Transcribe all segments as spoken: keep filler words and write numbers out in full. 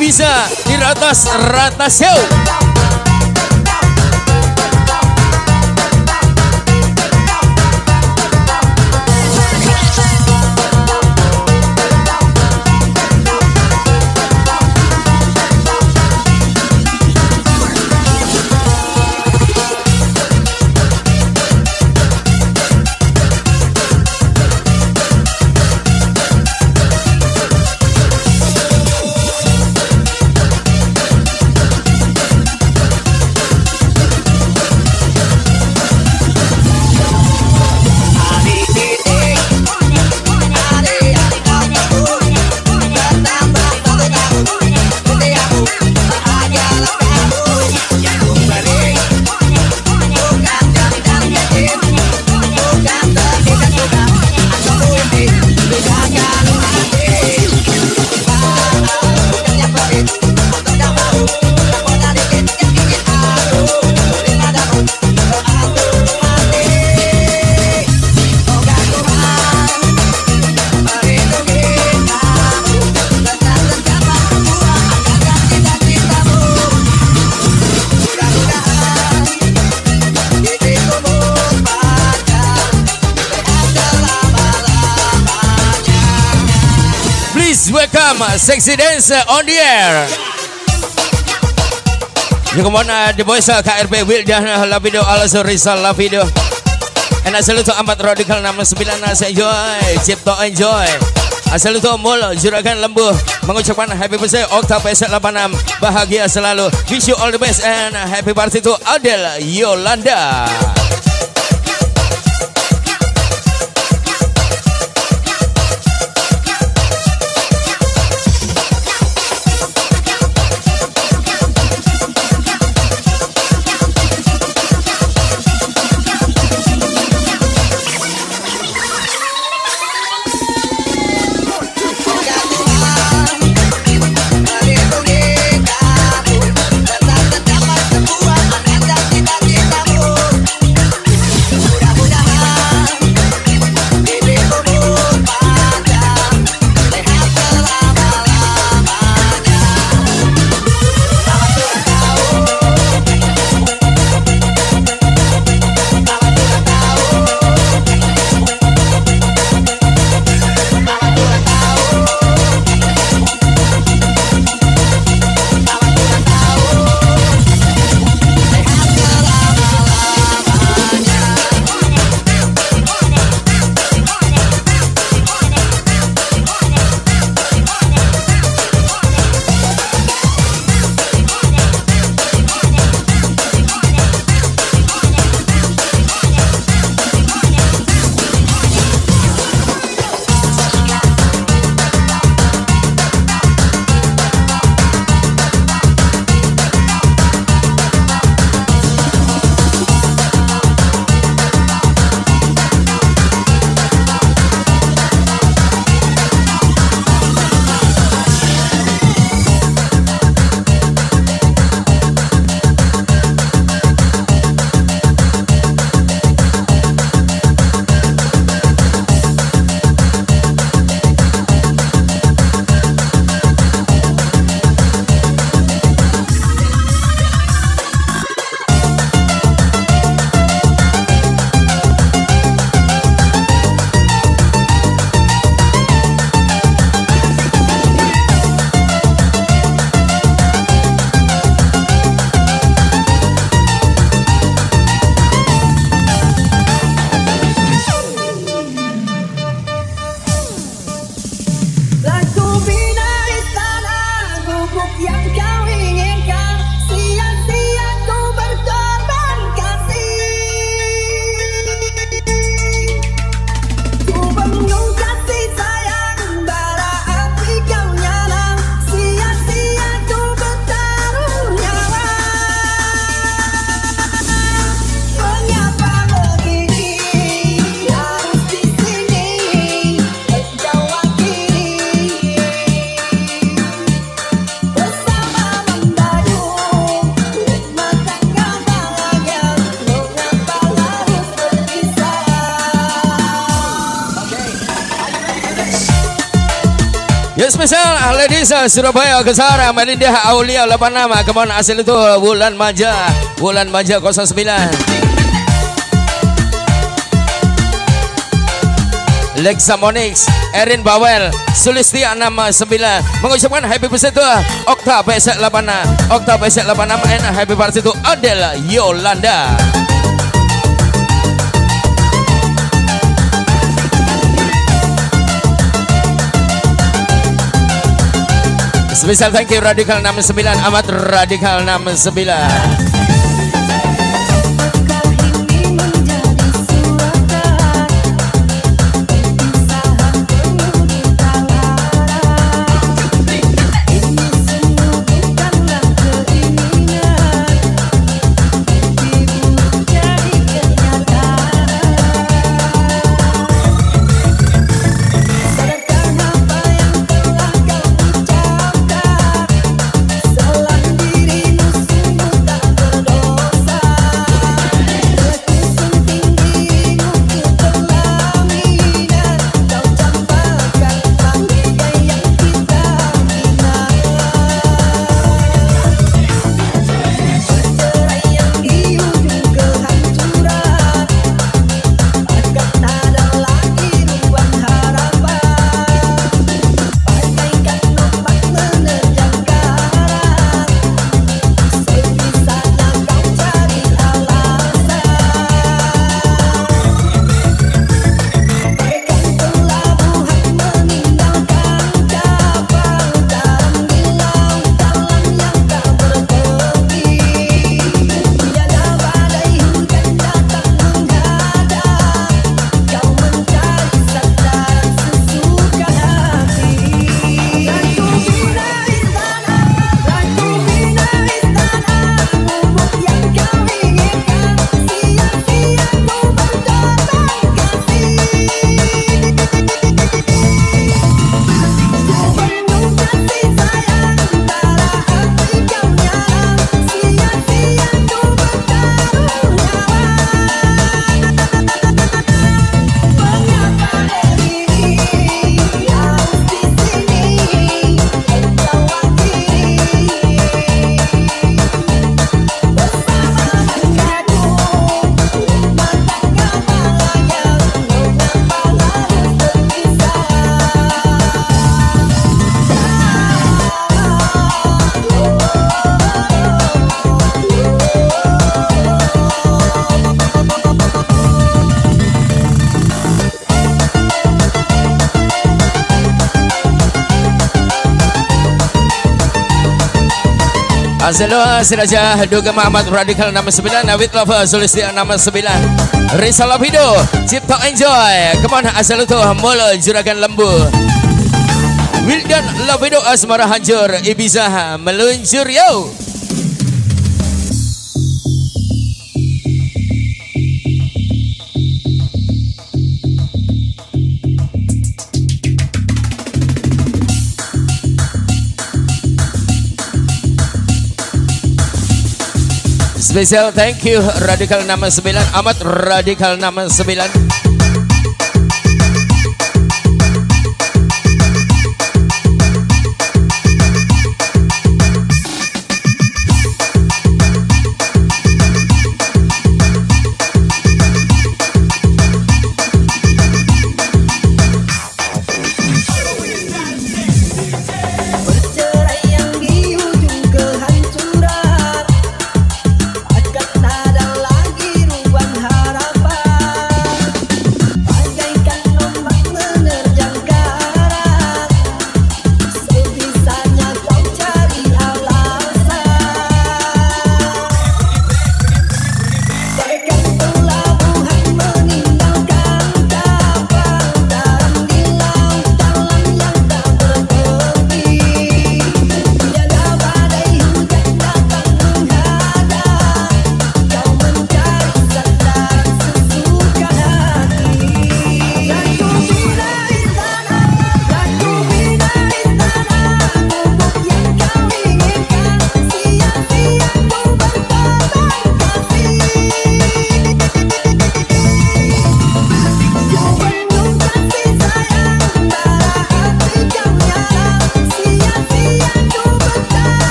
bisa di ratas ratas yo. Welcome, sexy dancer on the air. You come on, uh, the boys uh, K R P Wildan uh, La Video also Rizal La Video. And asal itu Amat Radikal enam sembilan saya enjoy, Cipto enjoy. Asal itu Mul Juragan Lembu mengucapkan happy birthday Okta P S delapan enam, bahagia selalu. Wish you all the best and happy birthday to Adel Yolanda. Ya spesial ladies Surabaya Kesara Madinah Aulia delapan nama. Kemana asal itu Wulan Manja. Wulan Manja nol sembilan. Lexa Monix, Erin Bawel, Sulistia nama sembilan. Mengucapkan happy birthday to Okta P S delapan. Okta P S delapan and happy birthday to Adela Yolanda. Spesial thank you Radikal enam sembilan, amat Radikal enam sembilan. Aselo Siraja Duga Muhammad Radikal enam sembilan, Nawid Lava Sulistia enam sembilan, Rizal Lapido Cipta Enjoy. Kemana asal itu Molo Juragan Lembu, Wildan Lapido Asmara Hancur Ibiza meluncur yo. Spesial thank you Radikal enam sembilan, amat Radikal enam sembilan.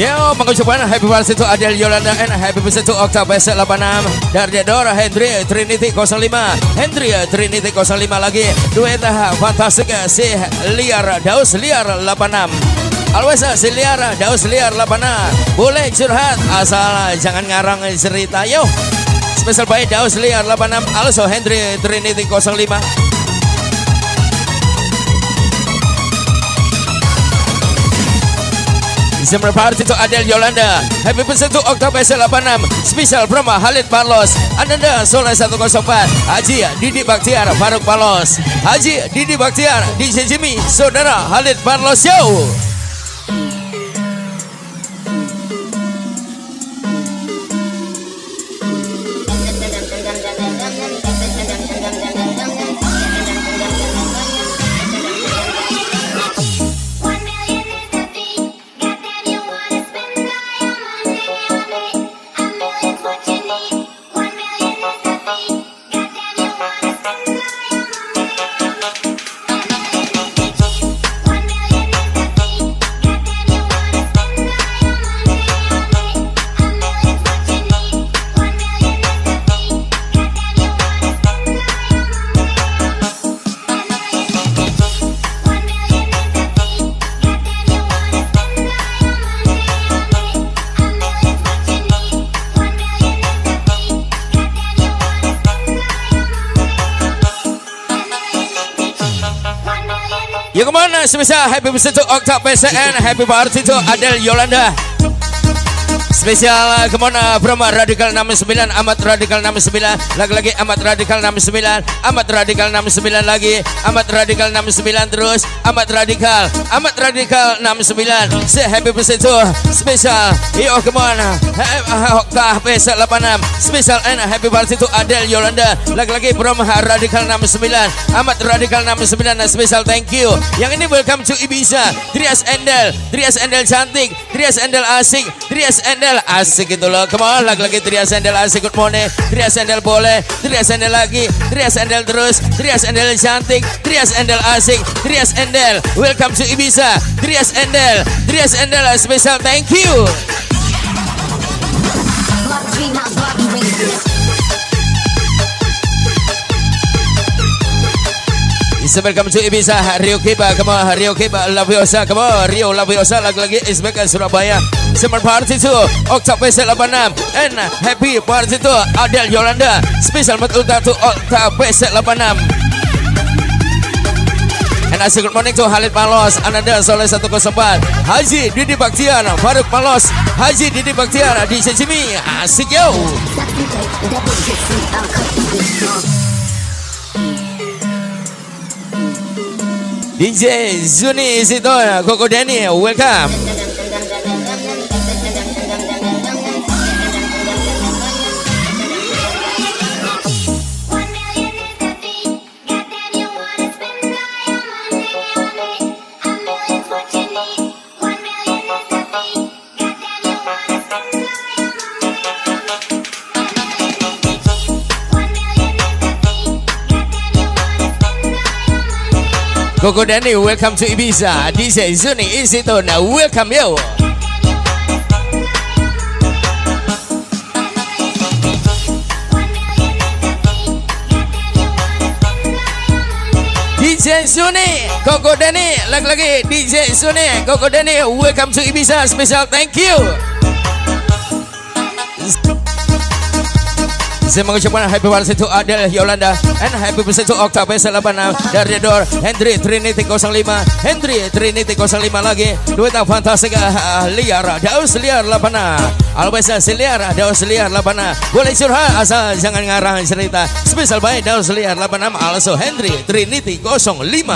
Yo, mengucapkan happy birthday to Adel Yolanda and happy birthday to Okta Besek delapan enam. Dari Dora Hendry Trinity nol lima. Hendry Trinity nol lima lagi. Dueta fantastik si Liar Daus Liar delapan enam. Always si Liar Daus Liar delapan enam. Boleh curhat asal jangan ngarang cerita. Yo, spesial baik Daus Liar delapan enam. Also Hendry Trinity nol lima. Summer party to Adel Yolanda. Happy birthday to Okta Besek delapan enam. Spesial from Halid Parlos. Ananda Soleh seratus empat. Haji Didi Baktiar Faruk Parlos. Haji Didi Baktiar D J Jimmy Saudara Halid Parlos. Yo, yo kemana spesial happy birthday to Okta Besek and happy birthday to Adel Yolanda. Spesial kemana from Radikal enam sembilan, Amat Radikal enam sembilan, lagi-lagi Amat Radikal enam sembilan, Amat Radikal enam sembilan lagi, Amat Radikal enam sembilan terus, Amat Radikal, Amat Radikal enam sembilan. Say happy birthday to spesial. Yo kemana Okta Besek delapan enam. Spesial and happy birthday to Adel Yolanda. Lagi-lagi from Radikal enam sembilan, Amat Radikal enam sembilan. Spesial thank you. Yang ini welcome to Ibiza. Trias Endel, Trias Endel cantik, Trias Endel asik, Trias Endel asik gitu loh. Come on, lagi-lagi Trias Endel asik. Good morning. Trias Endel boleh, Trias Endel lagi, Trias Endel terus, Trias Endel cantik, Trias Endel asik, Trias Endel welcome to Ibiza. Trias Endel, Trias Endel special thank you. Welcome to Ibiza, Rio Kiba, come on, Rio Kiba, Laviosa, come on, Rio Laviosa, lagi-lagi Isbek Surabaya. Summer party to Okta Besek delapan enam and happy party to Adel Yolanda. Special ultra to Okta Besek delapan enam. And a good morning to Halid Parlos, Ananda Soleh seratus empat, Haji Didi Baktiar, Faruk Parlos, Haji Didi Baktiar, D J Jimmy, asik yo. D J Zuni Sidona, Koko Denny, welcome. Koko Denny, welcome to Ibiza. D J Zuni Isitona, welcome yo. D J Zuni, Koko Denny, lagi-lagi D J Zuni, Koko Denny, welcome to Ibiza. Special thank you. Saya mengucapkan happy birthday to Adel Yolanda and happy birthday to Okta Besek delapan enam. Dari Dor Hendry Trinity nol lima, Hendry Trinity nol lima lagi. Dueta fantastik uh, Liar Daus Liar delapan enam. Always si Liar Daus Liar delapan enam. Boleh curhat asal jangan ngarang cerita. Spesial baik Daus Liar delapan enam. Also Hendry Trinity nol lima.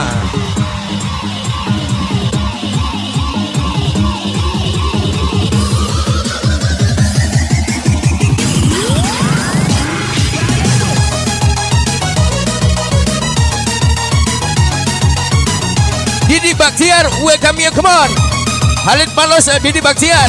Didi Baktiar, welcome you, come on. Halid Parlos, Didi Baktiar.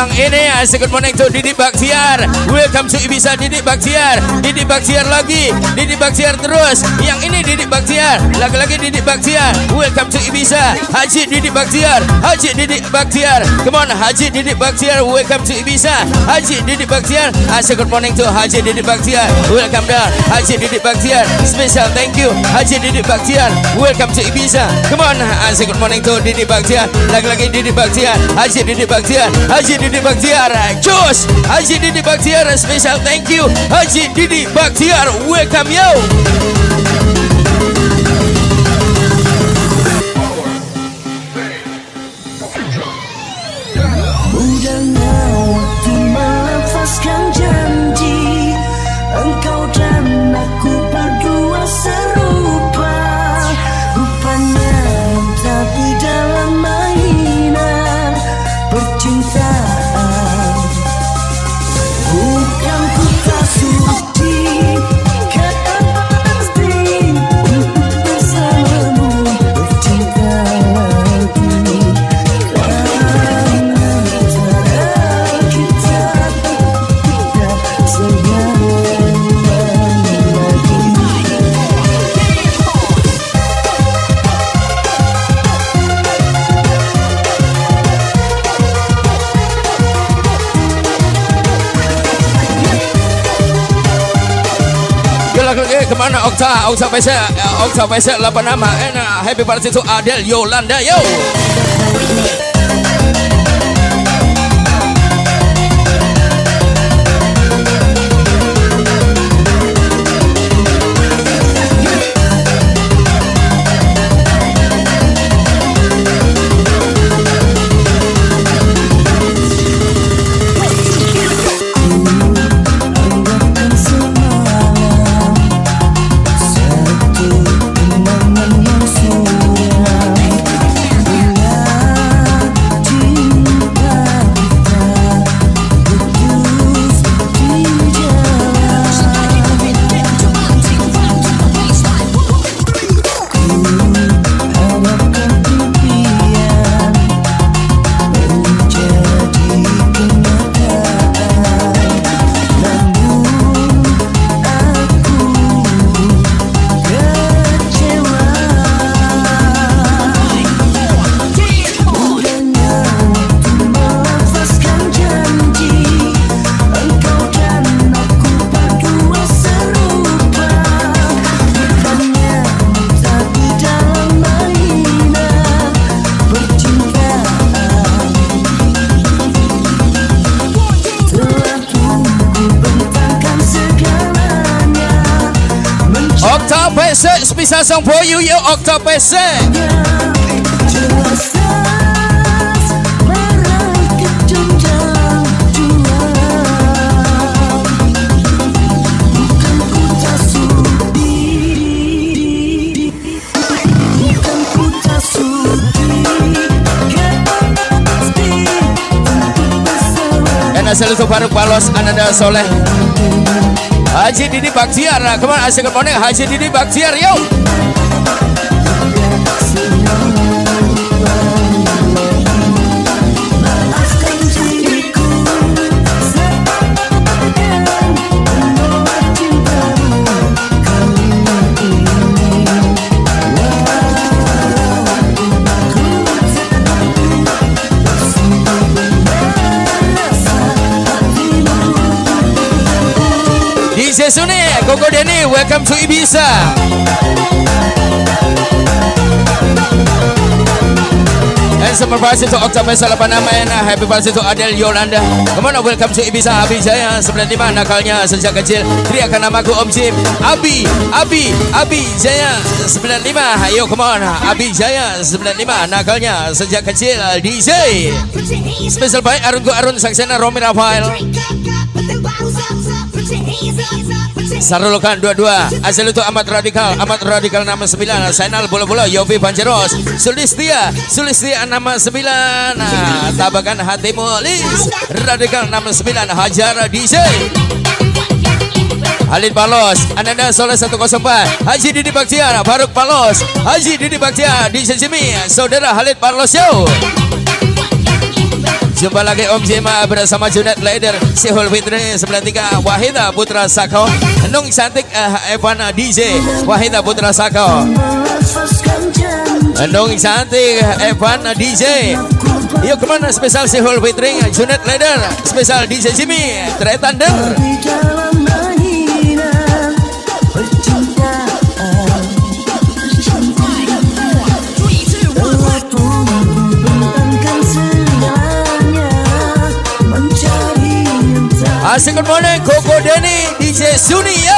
Yang ini asik good morning to Didi Baktiar. Welcome to Ibiza Didi Baktiar. Didi Baktiar lagi, Didi Baktiar terus. Yang ini Didi Baktiar, lagi-lagi Didi Baktiar. Welcome to Ibiza Haji Didi Baktiar. Haji Didi Baktiar. Come on Haji Didi Baktiar. Welcome to Ibiza Haji Didi Baktiar. Asik good morning to Haji Didi Baktiar. Welcome down Haji Didi Baktiar. Special thank you Haji Didi Baktiar. Welcome to Ibiza. Come on asik good morning to Didi Baktiar. Lagi-lagi Didi Baktiar. Haji Didi Baktiar. Haji Didi Baktiar. Cus Haji Didi Baktiar. Special thank you Haji Didi Baktiar. Welcome yo. Mudahnya waktu melepaskan janji, engkau dan aku berdua serupa. Rupanya tapi dalam mainan percintaan. Bukan ku tak sudi, kan pasti untuk bersamamu bercinta lagi. Karena cara kita tidak senyaman lagi. Lagi kemana Okta? Okta Pesek, Okta Pesek lapan nama. Enak. Happy birthday to Adel Yolanda yo. Bisa song for you yo Okta Pesek. Dan asal itu Faruk Palos Ananda Soleh Haji Didi Baktiar. Kemana asik good morning Haji Didi Baktiar yo. D J Suni, Koko Denny, welcome to Ibiza. And some birthday to Okta Pesek lapan nama and happy birthday to Adel Yolanda. Come on, welcome to Ibiza. Abi Jaya sembilan lima nakalnya sejak kecil. Teriakan namaku Om Jim. Abi, Abi, Abi Jaya sembilan lima. Ayo come on, Abi Jaya sembilan lima nakalnya sejak kecil. D J special baik Arun Go Arun Saksena Romi Rafael. Sarulukan dua-dua. Asal itu amat radikal, amat radikal nama sembilan. Sainal bola-bola Yofi Panceros. Sulistia, Sulistia nama sembilan. Nah, tabakan hatimu Lis. Radikal nama sembilan. Hajar D J. Halid Palos, Ananda Soleh satu kosong empat. Haji Didi Baktiar, Faruk Palos. Haji Didi Baktiar, D J Jimmy, Saudara Halid Palos yo. Jumpa lagi Om Jema bersama Junet Leader Sihul Fitri sembilan tiga Wahida Putra Sako Nung Cantik uh, Evan D J Wahida Putra Sako Nung Cantik Evan D J. Yuk kemana spesial Sihul Fitri Junet Leader spesial D J Jimmy Trey Thunder. Asik good morning Koko Denny D J Suni yo.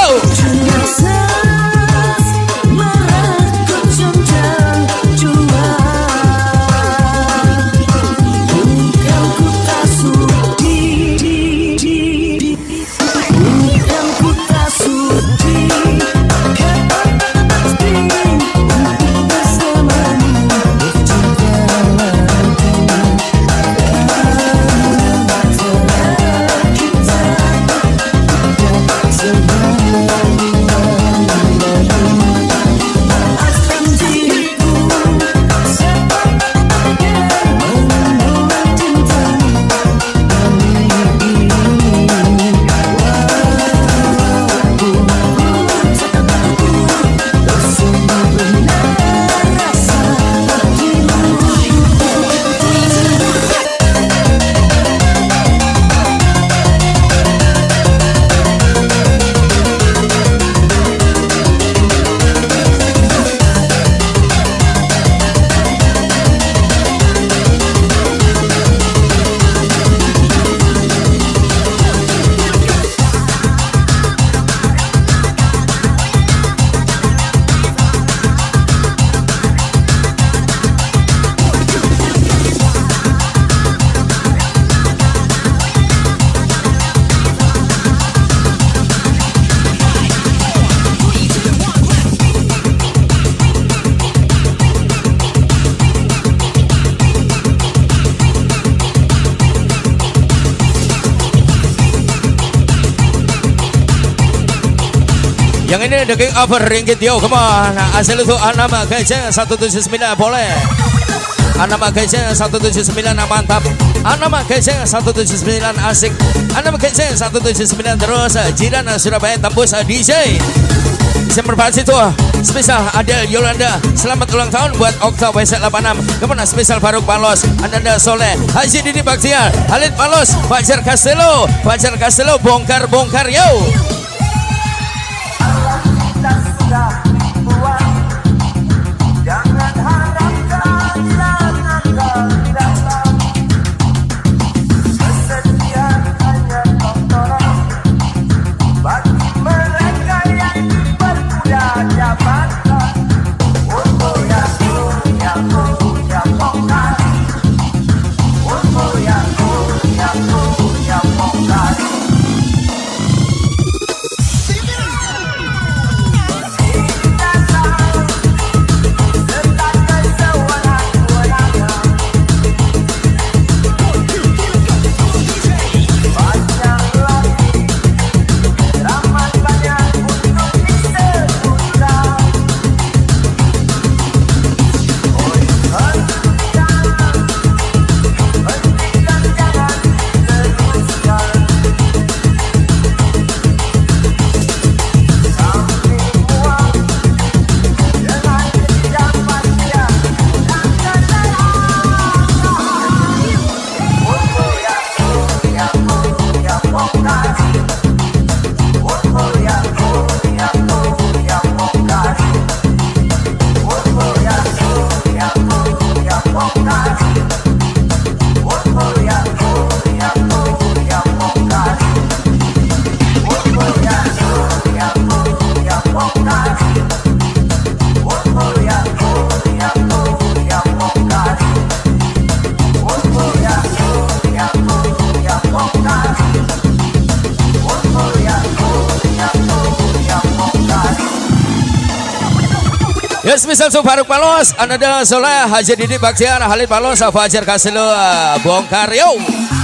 Yang ini the king of ringgit yo, come on. Asal itu nama gajah satu tujuh sembilan boleh. Nama gajah satu tujuh sembilan mantap. Nama gajah satu tujuh sembilan asik. Nama gajah satu tujuh sembilan terus. Jiran Surabaya tembus D J. Sempat itu spesial Adel Yolanda. Selamat ulang tahun buat Okta W S delapan enam. Kemana spesial Faruk Palos, Ananda Soleh, Haji Didi Baktiar, Halid Palos, Fajar Castello, Fajar Castello bongkar-bongkar yo. Ya spesial so Faruk Palos, Ananda Soleh, Haji Didi Baktiar, Halid Palos, Fajar Castello bongkar yo.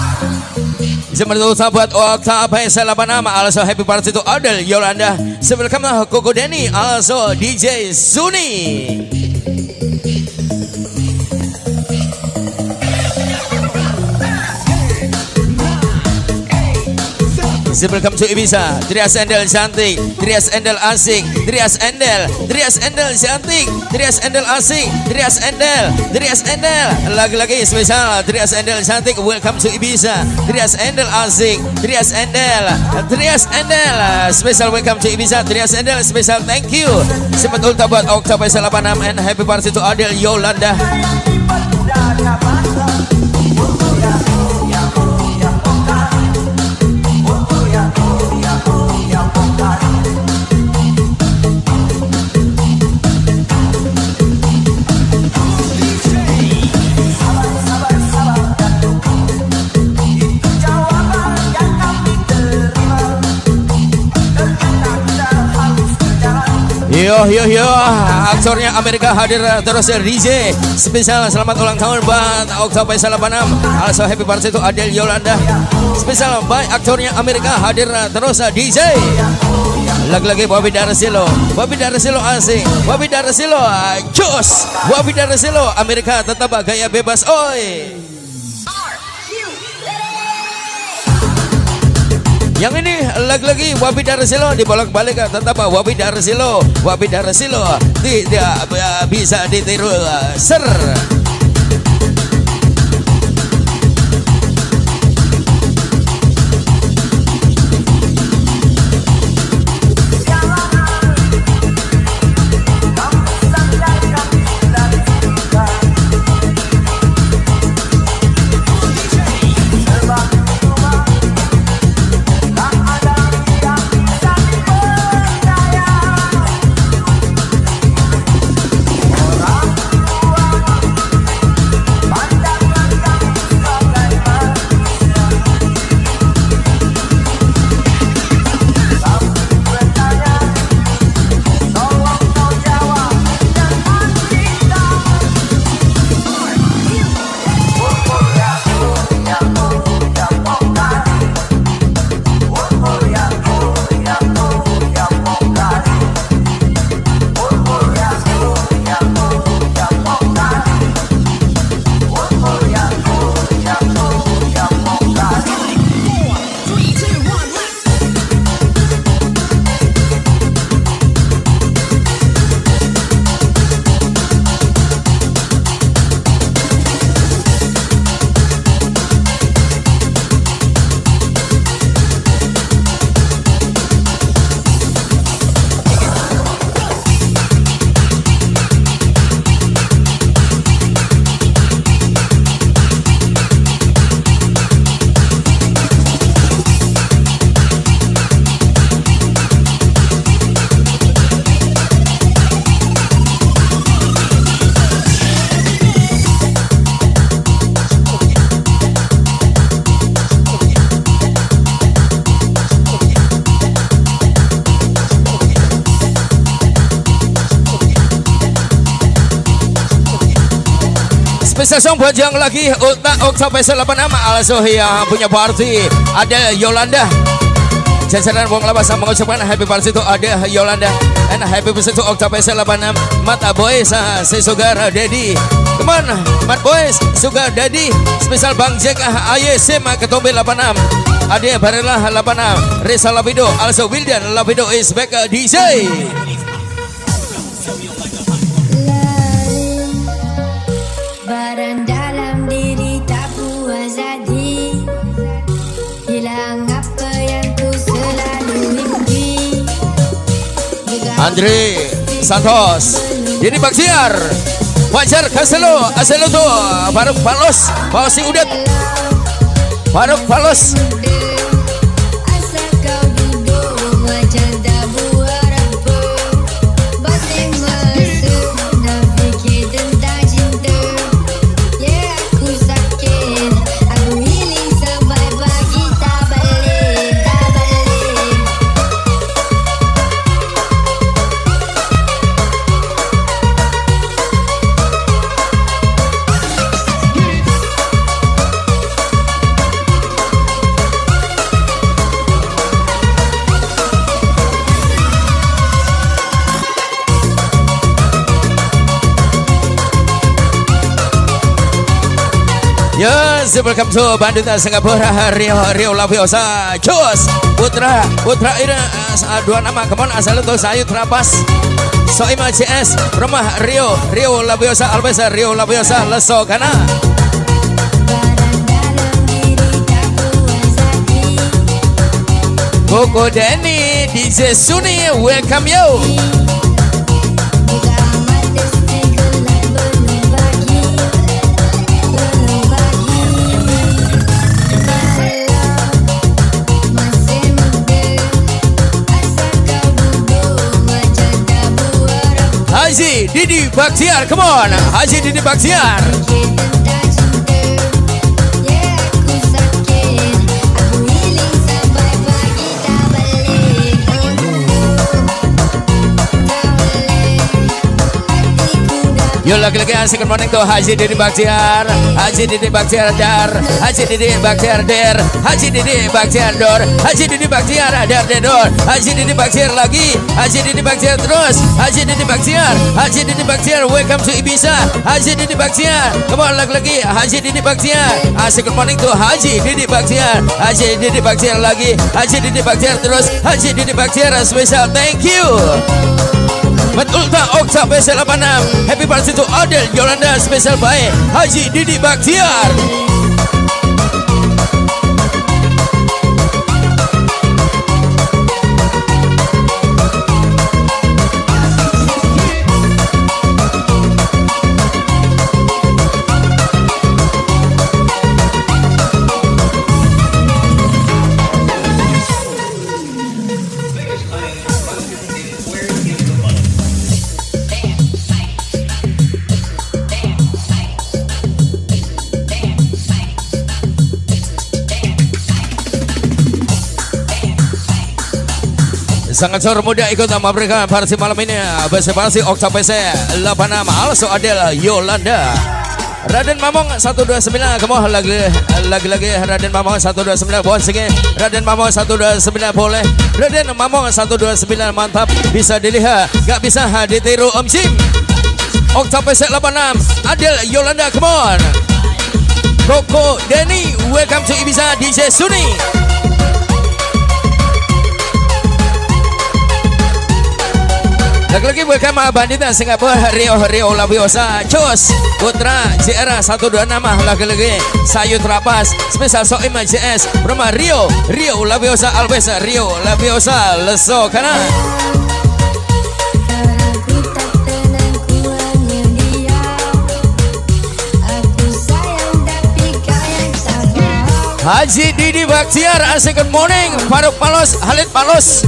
Seperti itu buat Okta W S delapan enam. Also happy party to Adel Yolanda. Sebelumnya Koko Denny, also D J Suni. Welcome to Ibiza. Trias Endel cantik, Trias Endel asik, Trias Endel, Trias Endel cantik, Trias Endel asik, Trias Endel, Trias Endel. Lagi-lagi spesial Trias Endel cantik. Welcome to Ibiza. Trias Endel asik, Trias Endel, Trias Endel. Spesial welcome to Ibiza. Trias Endel spesial thank you. Sempat ulta buat Okta Faisal delapan enam and happy birthday to Adel Yolanda. Yo yo yo, aktornya Amerika hadir terus D J spesial selamat ulang tahun buat Okta Faisal delapan enam. Also happy birthday to Adel Yolanda. Spesial by aktornya Amerika hadir terus D J. Lagi-lagi Bobby Darasilo, Bobby Darasilo asing, Bobby Darasilo cus, Bobby Darasilo Amerika tetap gaya bebas, oi. Yang ini lagi-lagi Wabi Darasilo dibolak-balik tetap Wabi Darasilo, Wabi Darasilo tidak bisa ditiru ser. Spesial song buat yang lagi Ulta Okta Faisal delapan enam also yang punya party ada Yolanda. Jajaran Wong Labasa mengucapkan happy birthday to ada Yolanda and happy birthday to Okta Faisal delapan enam. Mata boys si Sugar Daddy. Come on, Mat boys, Sugar Daddy. Spesial Bang Jack Aye Sim Ketombe delapan enam. Ade Barela delapan enam. Risa Lapido also Wildan Lapido is back D J. Barang dalam diri tak puas hati, hilang apa yang ku selalu mimpi. Andre Santos, Dini Baksiar, Wajar Kaselo, Aselo tu, Faruk Palos, Pausi Udat, Faruk Palos. Asal kau duduk macam tak buat apa, batin mesum nak fikir tentang cinta. Yeah, aku sakit, aku healing sampai pagi tak balik, tak balik. Yes, welcome to Bandung, Singapura. Rio, Rio Laviosa, Cus, Putra, Putra Ira, dua nama, come on, asal untuk sayur terapas. Soima C S, rumah Rio, Rio Laviosa, Albesa, Rio Laviosa, Leso, Kana. Koko Denny, D J Suni, welcome you. Haji Didi Bakhtiar, come on, Haji Didi Bakhtiar. Yo lagi-lagi asik, good morning to Haji Didi Bakhtiar, Haji Didi Bakhtiar Dar, Haji Didi Bakhtiar Der, Haji Didi Bakhtiar Dor, Haji Didi Bakhtiar Dar Dor, Haji Didi Bakhtiar lagi, Haji Didi Bakhtiar terus, Haji Didi Bakhtiar, Haji Didi Bakhtiar, welcome to Ibiza, Haji Didi Bakhtiar, come on lagi-lagi, Haji Didi Bakhtiar, asik, good morning to Haji Didi Bakhtiar, Haji Didi Bakhtiar lagi, Haji Didi Bakhtiar terus, Haji Didi Bakhtiar special, thank you. Betul tak Okta Special delapan enam. Happy birthday to Adel Yolanda special by Haji Didi Bakhtiar. Sangat seru muda ikut memberikan parsi malam ini bersepasi Okta P C delapan enam also Adel Yolanda. Raden Mamong satu dua sembilan, kamu lagi lagi lagi Raden Mamong satu dua sembilan boleh sini. Raden Mamong satu dua sembilan boleh. Raden Mamong satu dua sembilan mantap, bisa dilihat, gak bisa ditiru Om Jim. Okta P C delapan enam Adel Yolanda, come on. Koko Denny, welcome to Ibiza, D J Suni. Lagi-lagi welcome Bandita Singapura, Rio Rio Laviosa, Cus, Putra Jera satu dua enam, lagi-lagi Sayu Terapas, spesial Soima J S, rumah Rio Rio Laviosa Albesa, Rio Laviosa Leso, Kana. Haji Didi Bakhtiar, asik, good morning. Faruk Palos, Halid Palos.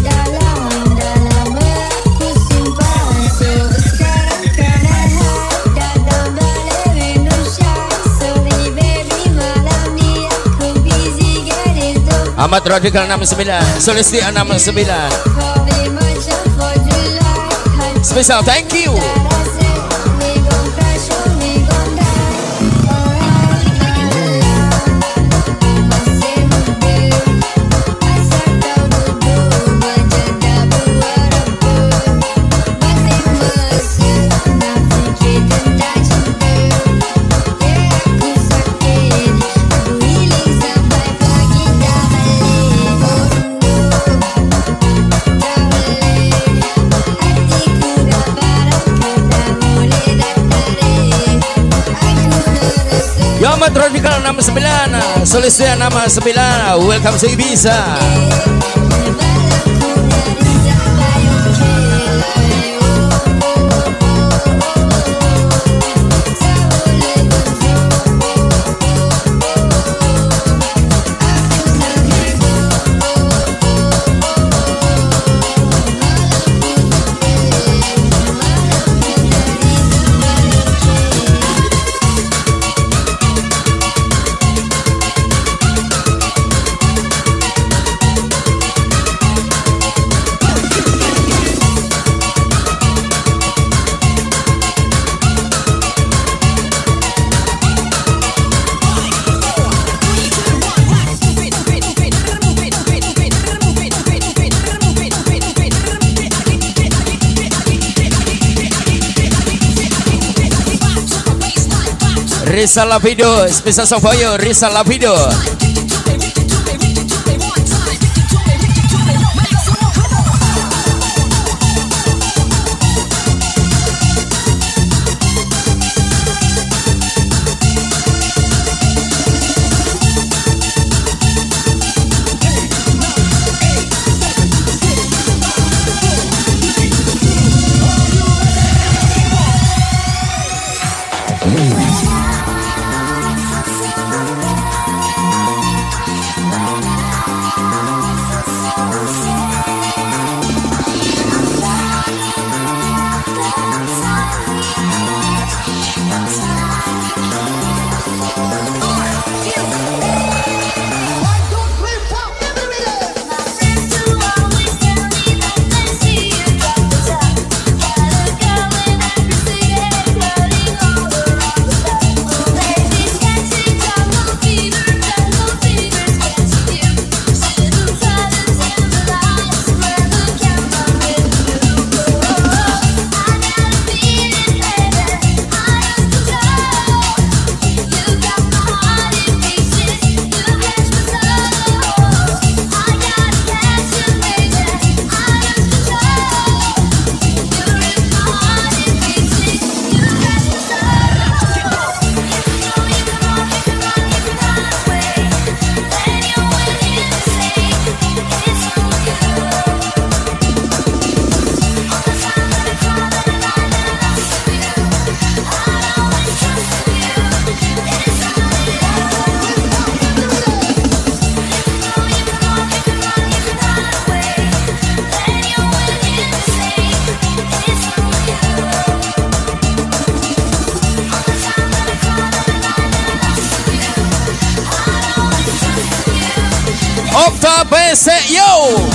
Ahmad Radikal enam sembilan, Sulisti enam sembilan. Special thank you. Ahmad Radikal enam sembilan, Sulistia enam sembilan, welcome to Ibiza. Rizal Lapido, special song for you, Rizal Lapido. Okta Besek yo.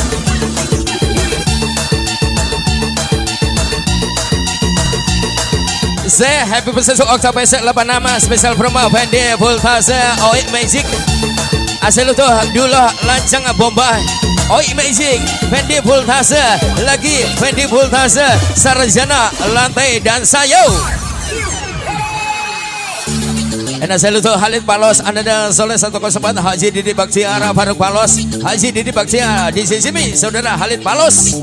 Saya happy birthday untuk Okta Besek delapan nama spesial promo Fendi Voltase Oi Magic. Asal itu dulu lancang bomba Oi Magic Fendi Voltase lagi Fendi Voltase Sarjana lantai dan sayo. Dan saya lupa Halid Palos, Anda dan Soleh satu kosong empat Haji Didi Baktiara Faruk Palos, Haji Didi Baktiara di sini saudara Halid Palos.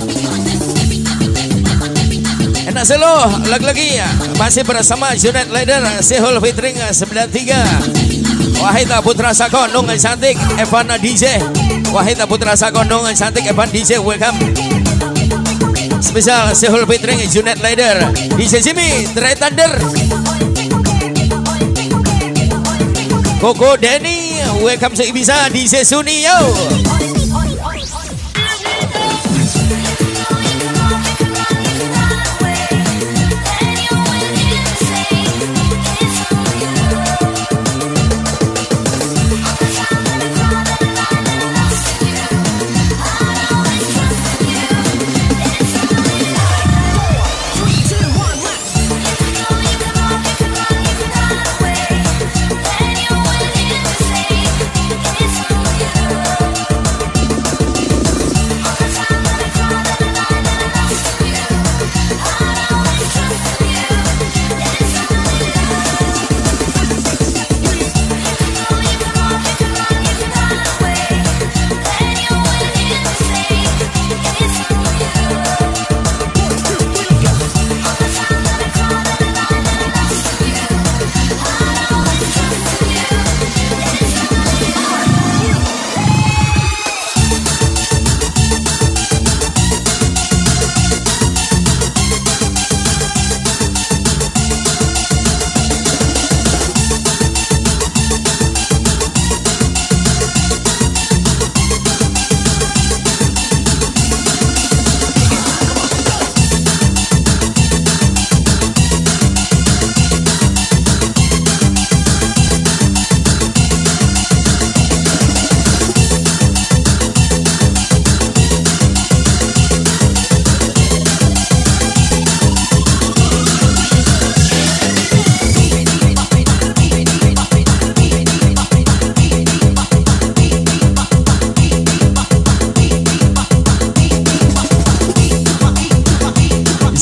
Enak selo lagi-lagi masih bersama Junet Leader Sehul Fitring sembilan tiga Wahida Putra Sakon Nungan Cantik Evan D J Wahida Putra Sakon Nungan Cantik Evan D J welcome. Spesial Sehul Fitring Junet Leader di sini Trey Thunder Koko Denny, welcome to Ibiza di Sesuni yo.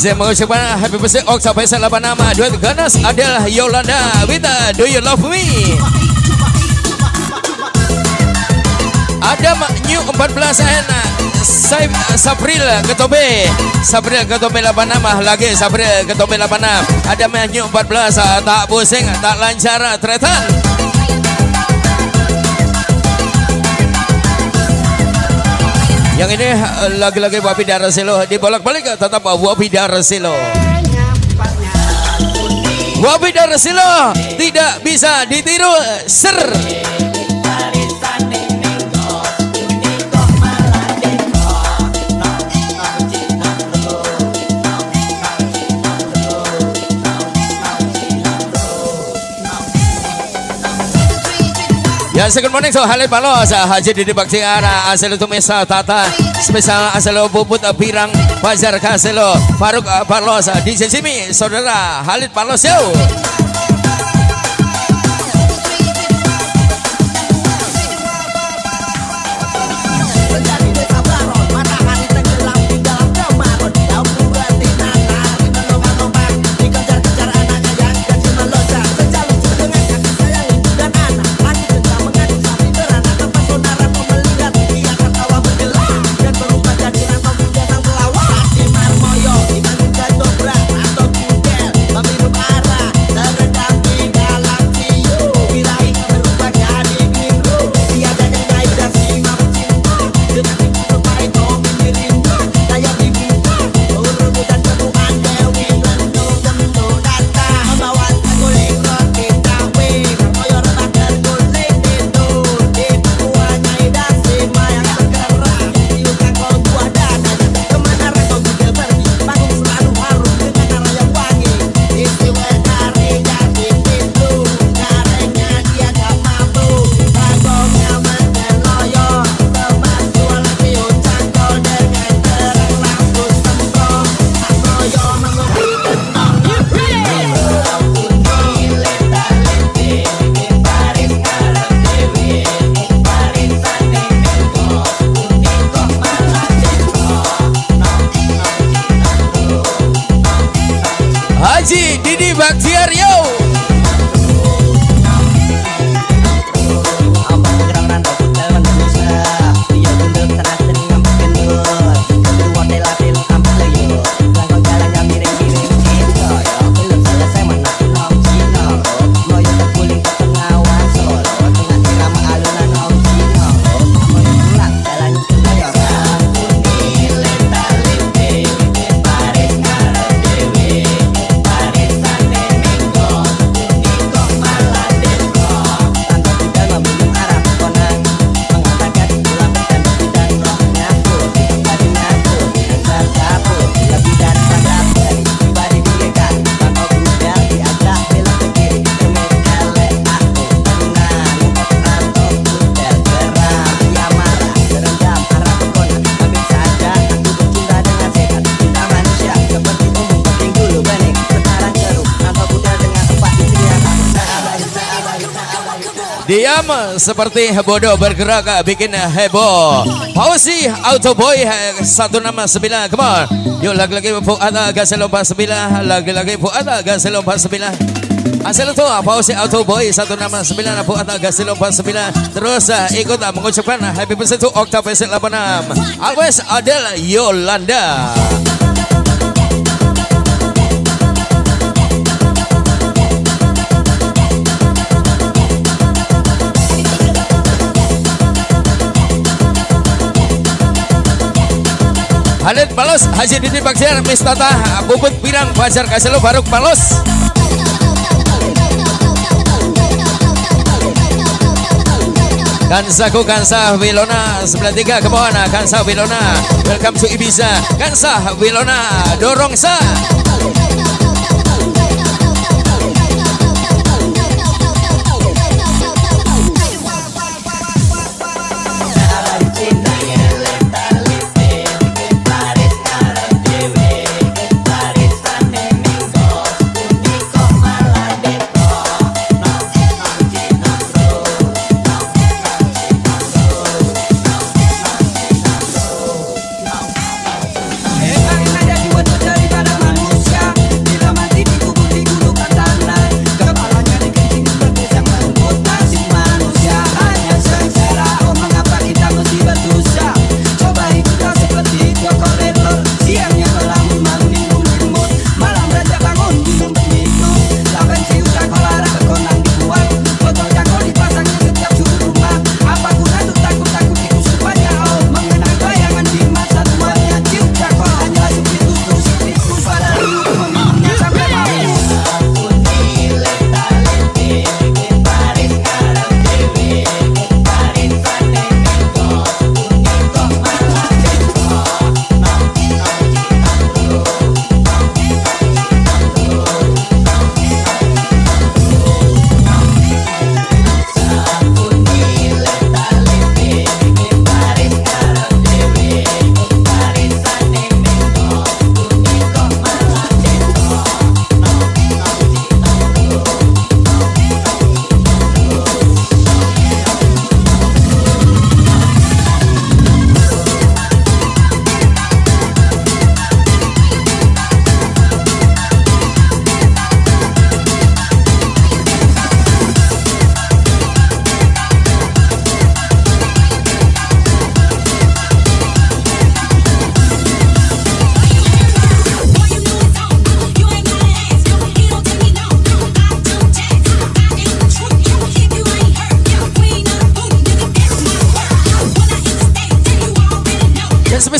Saya mengucapkan happy birthday Okta Faisal delapan nama duet ganas adalah Yolanda Wita Do You Love Me. Ada New empat belas enak Saif Sabril Ketobe Sabril Ketobe delapan nama lagi Sabril Ketobe delapan enam. Ada New empat belas tak pusing tak lancar tretan. Yang ini lagi-lagi Wapi Darasilo dibolak-balik tetap Wapi Darasilo. Wapi Darasilo tidak bisa ditiru ser. Ya, second morning so Halid Palos Haji Didi Baktiara asal itu Mesa Tata spesial asal Puput Pirang Fajar Kaselo Faruk Palos di Jimmy saudara Halid Palos yo. Haji Didi Baktiar yo. Diam seperti bodoh bergerak bikin heboh. Pausi Autoboy satu nama sembilan. Come on. Yuk lagi-lagi Fuad Gasel empat sembilan. Lagi-lagi Fuad Gasel empat sembilan. Asal itu Pausi Autoboy satu nama sembilan. Fuad Gasel empat sembilan. Terus ikut mengucapkan happy birthday to Okta Faisal delapan enam. Always adalah Yolanda. Halid Palos, Haji Didi Baktiar, Miss Tata, Bubut Pirang, Fajar Kaselo, Faruk Palos. Kansaku Kansa Wilona sembilan tiga kemana Kansa Wilona. Welcome to Ibiza. Kansa Wilona dorong sa.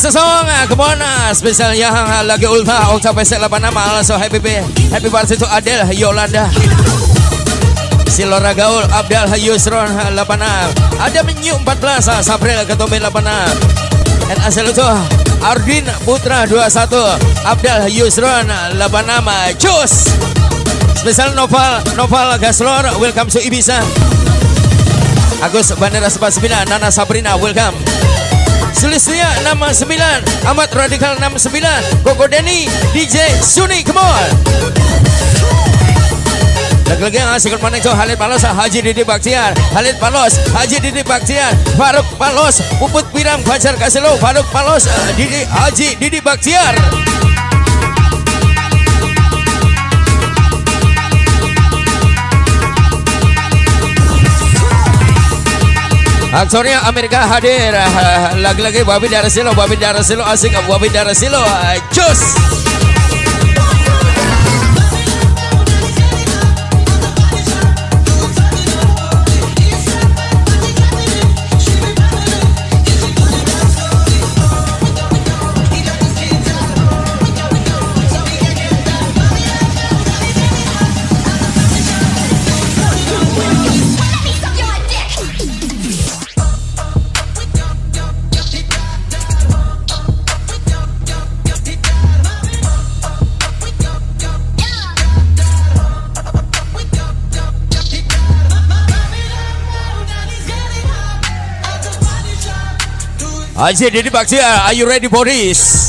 Request a song, come on, spesial yang lagi ulta, Okta Pesek delapan enam, also happy happy birthday to Adel Yolanda, Silora Gaul, Abdal Yusron delapan enam, ada Menyu empat belas, Sabril Ketombe delapan enam, dan asal itu Ardin Putra dua puluh satu, Abdal Yusron delapan enam, cus. Spesial Noval, Noval Gaslor, welcome to Ibiza. Agus Bandara sembilan, Nana Sabrina, welcome. Sulistia enam sembilan, Ahmad Radikal enam sembilan, Koko Denny, D J Suni, come on. Lagi-lagi yang asik mana itu Halid Palos, Haji Didi Baktiar, Halid Palos, Haji Didi Baktiar, Faruk Palos, Puput Pirang, Fajar Kaselo, Faruk Palos, Didi Haji Didi Baktiar. Aktornya Amerika hadir, lagi-lagi Babi Darasilo, Babi Darasilo asik, Babi Darasilo, cus. Haji Didi Baktiar, are you ready for this?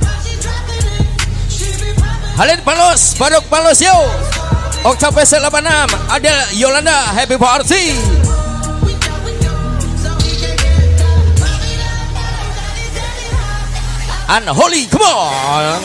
Halid Palos, Faruk Palos, yo. Okta Pesek delapan enam, Adel Yolanda, happy party. Unholy, come on.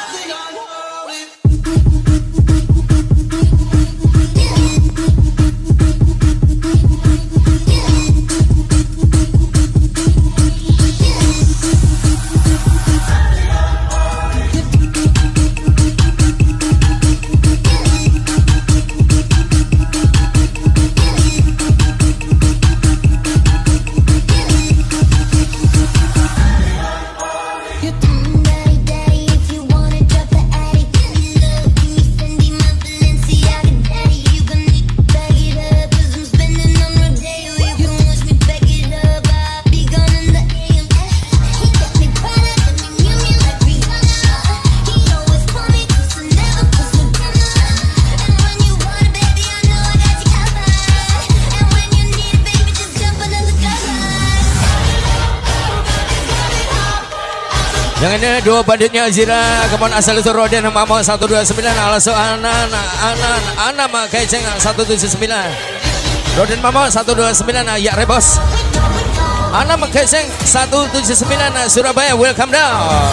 Yang ini dua banditnya Zira, kemudian asal itu Roden Mamo satu dua sembilan, alaso Anan Anan Anam Keceng satu tujuh sembilan, Roden Mamo satu dua sembilan, ya Rebos Anam Keceng satu tujuh sembilan, Surabaya, welcome down.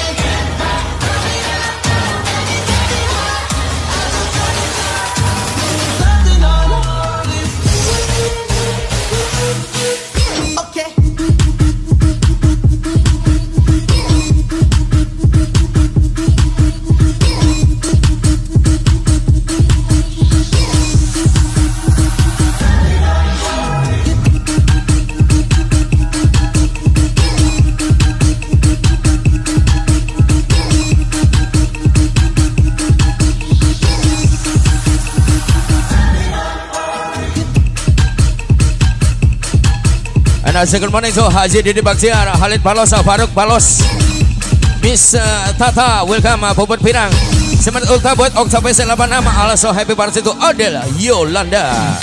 Good morning to Haji Didi Baktiar, Halid Palos, Faruk Palos, Miss uh, Tata, welcome, uh, Puput Pirang, Semangat Ulta buat Okta Pesek delapan enam, also happy birthday to Adel Yolanda.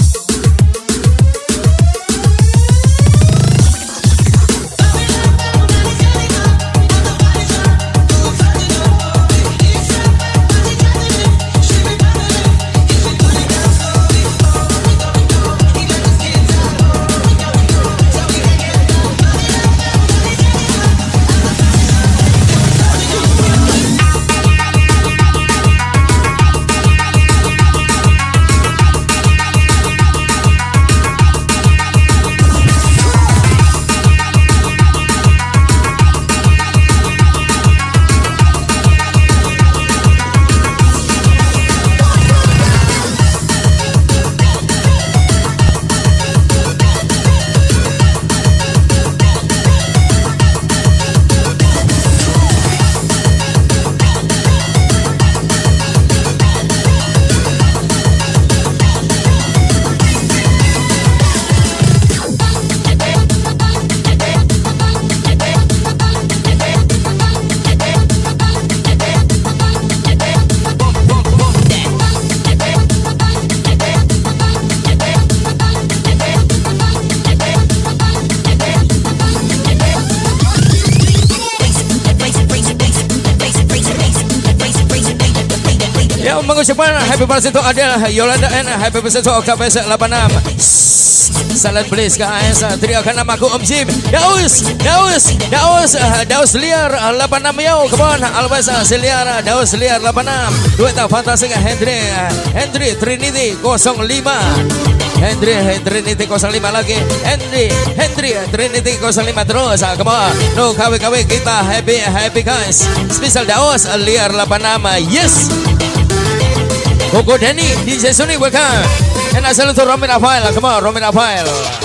mengucapkan happy birthday to Adel, Yolanda and happy birthday to Okta Besa delapan enam. Salat belis ke A S, teriakan namaku Om Jim. Daus, Daus, Daus, Daus liar delapan enam yo. Come on, Albasa Seliar, Daus liar delapan enam. Dueta Fantastic Hendry, Hendry Trinity nol lima. Hendry, Trinity nol lima lagi. Hendry, Hendry Trinity nol lima terus. Come on, no kawe-kawe kita happy happy guys. Spesial Daus liar delapan enam. Yes. Koko Denny, D J Sony, welcome. And I salute to Romy Rafael. Come on, Romy Rafael.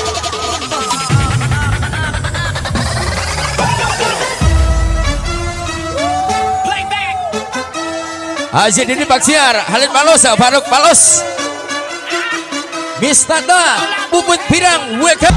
Haji Dini Baksiar, Halid Palos, Faruk Palos, Miss Tanda, Puput Pirang, welcome.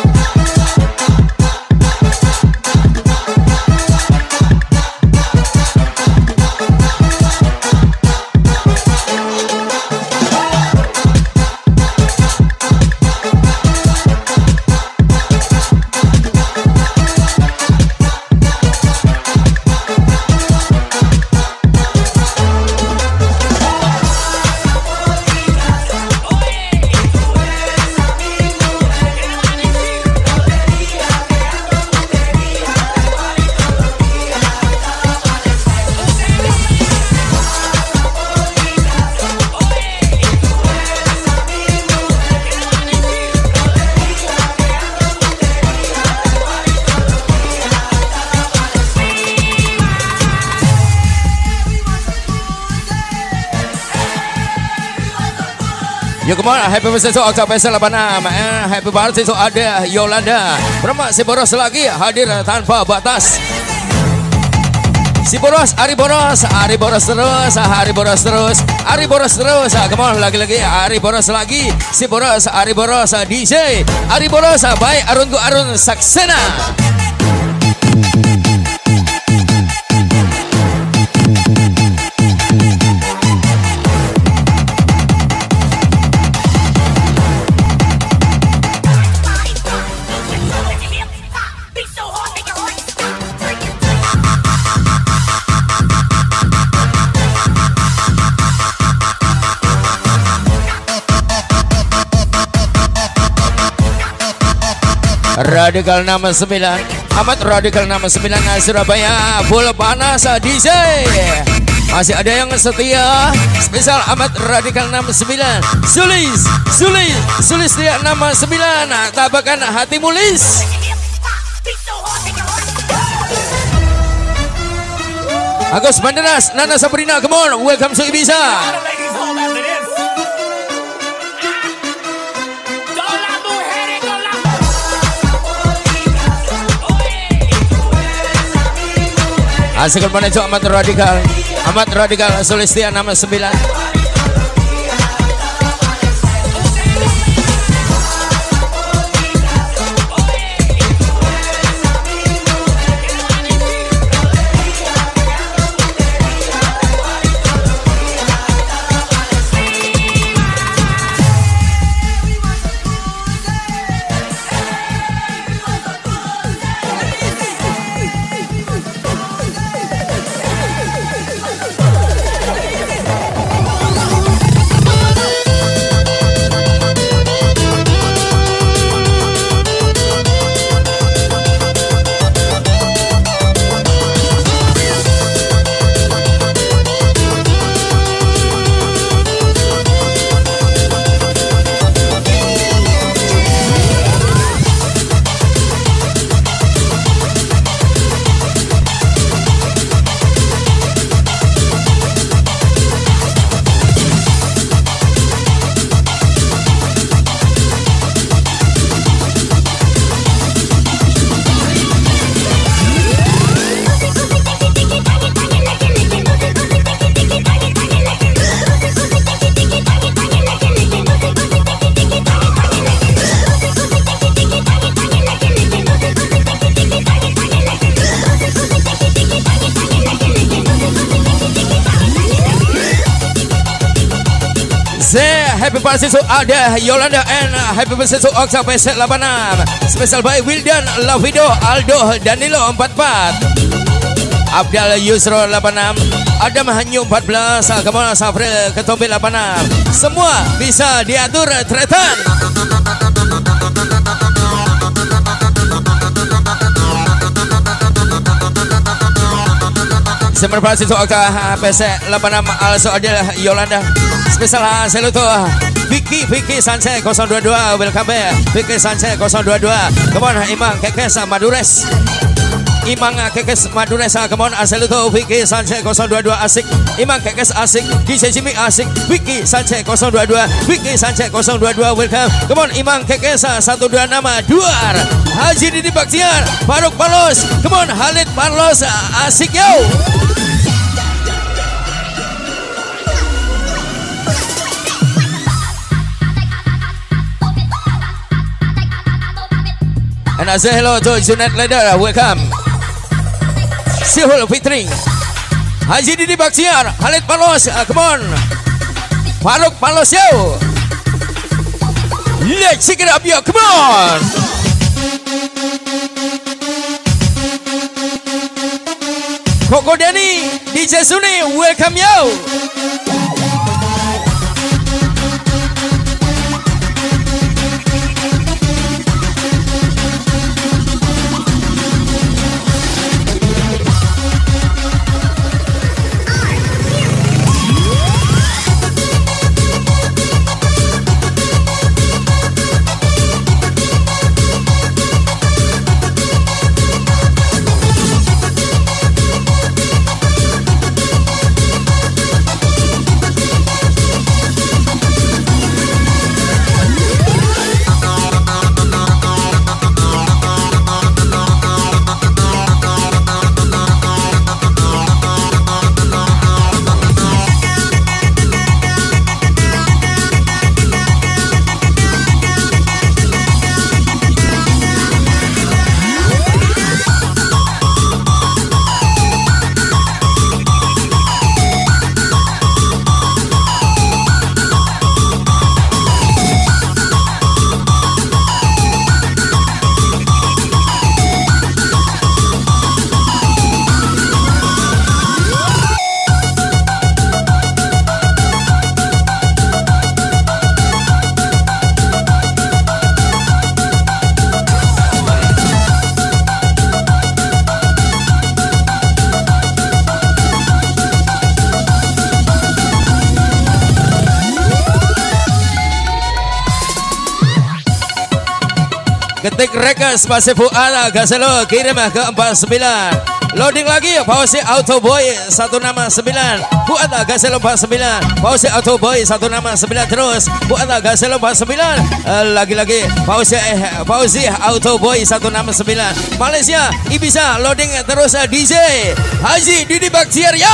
Yo, come on, happy birthday to Okta Besa delapan enam. eh, Happy birthday to Ade Yolanda. Bermak si Boros lagi hadir tanpa batas. Si Boros, Ari Boros, Ari Boros terus, Ari Boros terus, Ari Boros terus. Come on, lagi-lagi Ari Boros lagi. Si Boros, Ari Boros, D J Ari Boros, baik Arun Gu Arun Saksena. Radikal nama sembilan, Amat Radikal nama sembilan Surabaya, full panas D J. Masih ada yang setia, spesial Amat Radikal nama sembilan. Sulis, Sulis, Sulis dia nama sembilan. Tabakan hati mulis. Agus Banderas, Nana Sabrina, come on, welcome to Ibiza. Asikkan menuju Amat Radikal, Amat Radikal Sulistia nama sembilan. Happy birthday to Ade Yolanda and happy birthday to Okta Besa delapan enam. Spesial by Wildan, Lavido, Aldo, Danilo empat empat. Abdal Yusro delapan enam, Adam Hanyu empat belas, Kemal Safril Ketombe delapan enam. Semua bisa diatur tretan. Semerpasi tu Okta P C delapan enam Also Adil Yolanda. Spesial salut tu Vicky Vicky Sanchez nol dua dua. Welcome back Vicky Sanchez nol dua dua. Come on Imang Kekes Madures. Imang Kekes Madures. Come on salut tu Vicky Sanchez nol dua dua asik. Imang Kekes asik. D J Jimmy asik. Vicky Sanchez nol dua dua. Vicky Sanchez nol dua dua. Welcome. Come on Imang Kekes satu dua nama Duar. Haji Didi Baktiar. Faruk Palos. Come on Halid Palos asik yo. And I say hello to Junet Leader, welcome. Sihul Fitri, Haji Didi Baktiar, Halid Palos, uh, come on. Faruk Palos yo. Let's check it up yo, come on. Koko Dani, D J Suni, welcome yo. Ketik rekas masih Fuad Gaselo kirim ke empat sembilan. Loading lagi Pausi Auto Boy satu nama sembilan. Fuad Gaselo empat sembilan. Pausi Auto Boy satu nama sembilan terus. Fuad Gaselo empat sembilan. Lagi-lagi Pausi eh, Pausi Auto Boy satu nama sembilan. Malaysia Ibiza loading terus D J Haji Didi Baktiar yo.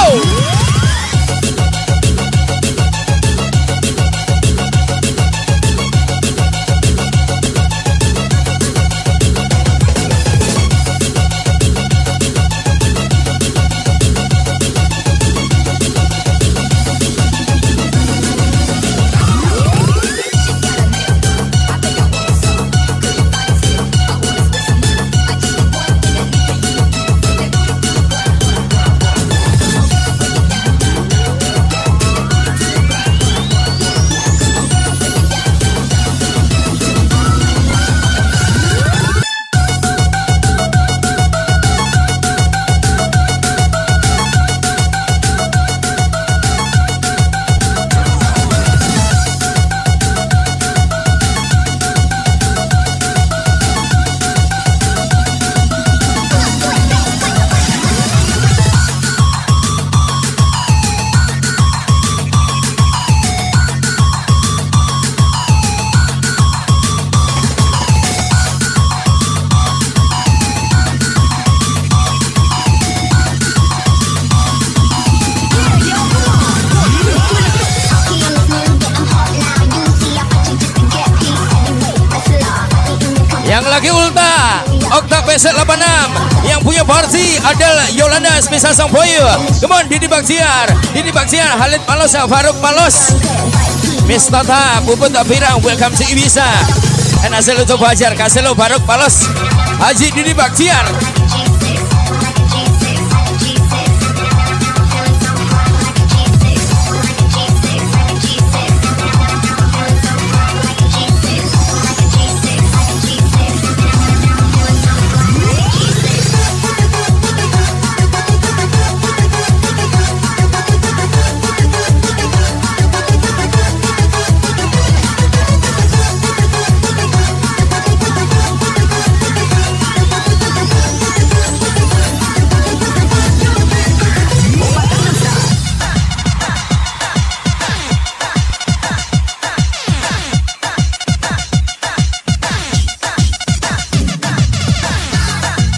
Yang lagi ulta Okta P C delapan enam. Yang punya party adalah Yolanda Spesial Sang Boy. Come on Didi Baktiar, Didi Baktiar, Halid Palos, Faruk Palos, Miss Tata, Puput Firang, welcome to Ibiza. And asal untuk Fajar Kaselo, Faruk Palos, Haji Didi Baktiar.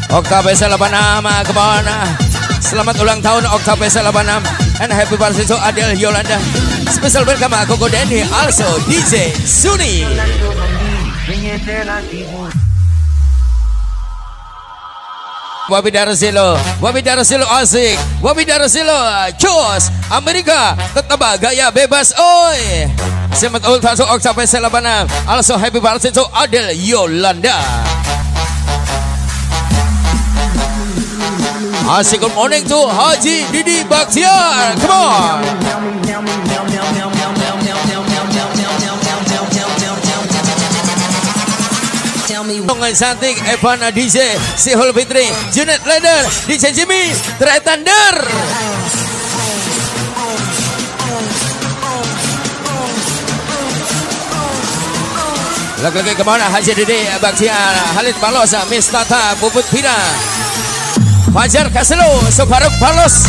Okta Besar delapan enam, come on. Selamat ulang tahun Okta Besar delapan enam and happy birthday to Adele Yolanda. Special welcome Koko Denny, also D J Suni. Wabi Darasilo, Wabi Darasilo asik, Wabi Darasilo cus, Amerika tetap gaya bebas, oi. Selamat ulang tahun Okta Besar delapan enam, also happy birthday to Adele Yolanda. Asik, good morning to Haji Didi Bakhtiar, come on. Dengan cantik Evan D J Sihul Fitri, Junet Leder, D J Jimmy, Trey Thunder. Lagi-lagi kemana Haji Didi Bakhtiar, Halid Palos, Miss Tata, Puput Pira, Fajar Kaselo, Sofaruk Palos.